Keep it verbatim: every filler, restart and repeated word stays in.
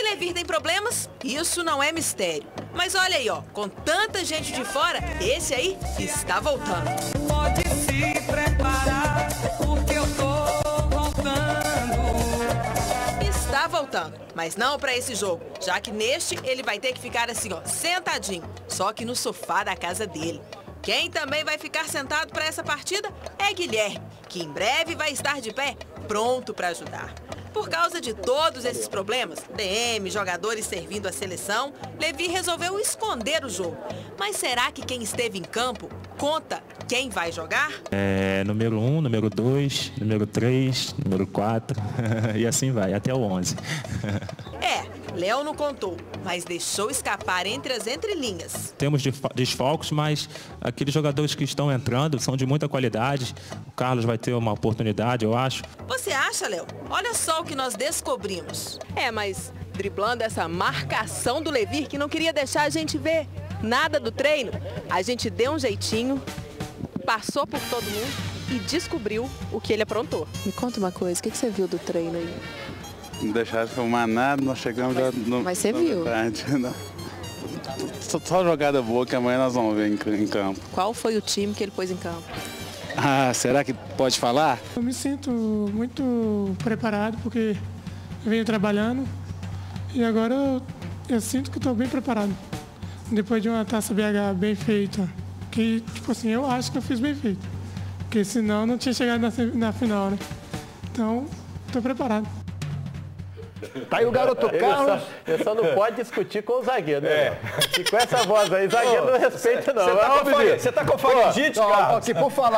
Levir tem problemas? Isso não é mistério. Mas olha aí, ó, com tanta gente de fora, esse aí está voltando. Pode se preparar, porque eu tô voltando. Está voltando, mas não para esse jogo, já que neste ele vai ter que ficar assim, ó, sentadinho, só que no sofá da casa dele. Quem também vai ficar sentado para essa partida é Guilherme, que em breve vai estar de pé, pronto para ajudar. Por causa de todos esses problemas, D M, jogadores servindo a seleção, Levir resolveu esconder o jogo. Mas será que quem esteve em campo conta quem vai jogar? É, número um, número dois, número três, número quatro, e assim vai, até o onze. É, Léo não contou, mas deixou escapar entre as entrelinhas. Temos desfalques, mas aqueles jogadores que estão entrando são de muita qualidade. O Carlos vai ter uma oportunidade, eu acho. Você acha, Léo? Olha só o que nós descobrimos. É, mas driblando essa marcação do Levir, que não queria deixar a gente ver nada do treino, a gente deu um jeitinho, passou por todo mundo e descobriu o que ele aprontou. Me conta uma coisa, o que você viu do treino aí? Não deixaram de filmar nada, nós chegamos mas, já no... Mas você viu? Tarde, só, só jogada boa que amanhã nós vamos ver em, em campo. Qual foi o time que ele pôs em campo? Ah, será que pode falar? Eu me sinto muito preparado porque eu venho trabalhando e agora eu, eu sinto que estou bem preparado. Depois de uma taça B H bem feita, que tipo assim, eu acho que eu fiz bem feito, porque senão não tinha chegado na, na final, né? Então, estou preparado. Tá aí o garoto Carlos. Ele só, ele só não pode discutir com o zagueiro, né? É. E com essa voz aí, zagueiro não respeita não. Você tá, tá com faringite, Carlos? Aqui, por falar